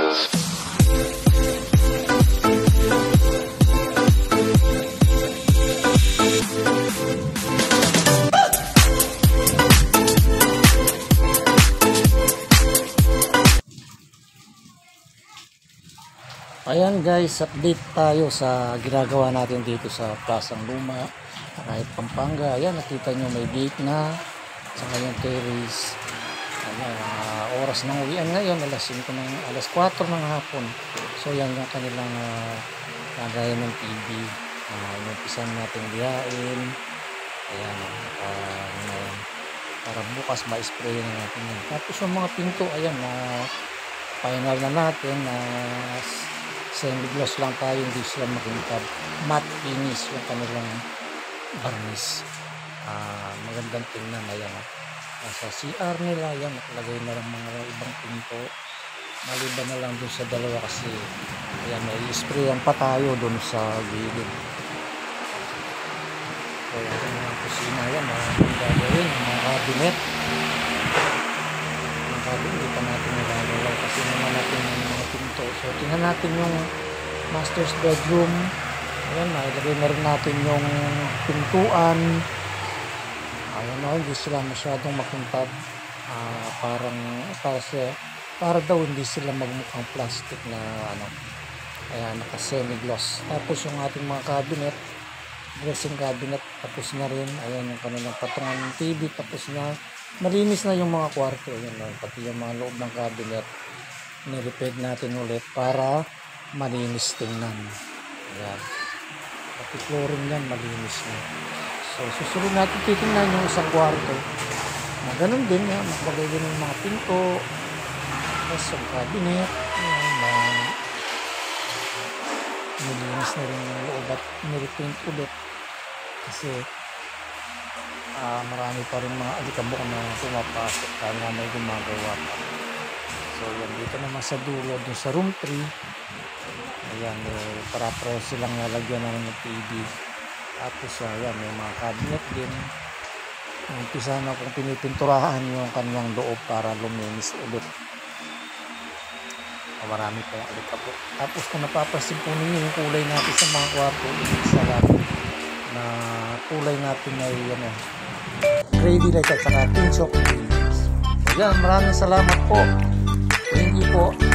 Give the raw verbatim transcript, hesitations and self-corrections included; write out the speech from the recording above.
Ayan guys, update tayo sa ginagawa natin dito sa Plasang Luma, kahit Pampanga. Ayan, nakita nyo may gate na sa kanyang terrace. Ayan, uh, oras ng uwian ngayon, alas singko ng, alas kwatro ng hapon. So yan yung kanilang uh, lagayan ng T V. Uh, inumpisan natin lihain. Ayan, uh, uh, para bukas ma-spray na natin yan. Tapos yung mga pinto, ayan, uh, final na natin na uh, semi-gloss lang tayo, hindi sila makintab. Matte finish yung kanilang varnish. Uh, magandang tingnan. Ayan, uh, sa C R nila, yan, nakalagay na lang mga ibang pinto. Maliban na lang dun sa dalawa kasi ayan, may sprayan pa tayo dun sa gilid. So, yan yung mga kusina yan, uh, yung gagawin, mga cabinet. Mga cabinet, hindi pa natin nagagalaw kasi naman natin yung mga pinto. So, tingnan natin yung master's bedroom. Ayan, mailagay na rin natin yung pintuan. Ayan na, hindi sila masyadong makintab. Uh, parang, para, siya, para daw hindi sila magmukhang plastic na ano. Ayan, naka semi-gloss. Tapos yung ating mga cabinet, dressing cabinet, tapos na rin. Ayan, yung kanilang patungan ng T V, tapos na. Malinis na yung mga kwarto. Ayan lang, pati yung mga loob ng cabinet. Nirepair natin ulit para malinis tingnan. Ayan. Pati flooring yan, malinis na. So, susunod natin titingnan yung isang kwarto. Na ganun din, yan. Maglagay din yung mga pinto. Tapos yung cabinet. Ayan, na nilinis na rin yung loob at nirepaint ulit. Kasi uh, marami pa rin mga alikabok na pumapasok kaya nga may gumagawa pa. So yan, dito naman sa dulo, dun sa room three. Ayan, eh, para-para silang nalagyan naman ng T V. Tapos ayan, may mga cabinet din. Umpisa na kung pinipinturahan yung kanyang loob para luminis ulit. O, marami pa yung alikabok. Tapos kung napapansin po ninyo yung kulay natin sa mga kwarto, isa lang na kulay natin ay ano, gray light at saka tinge of greens. So yan, maraming salamat po. Thank you po.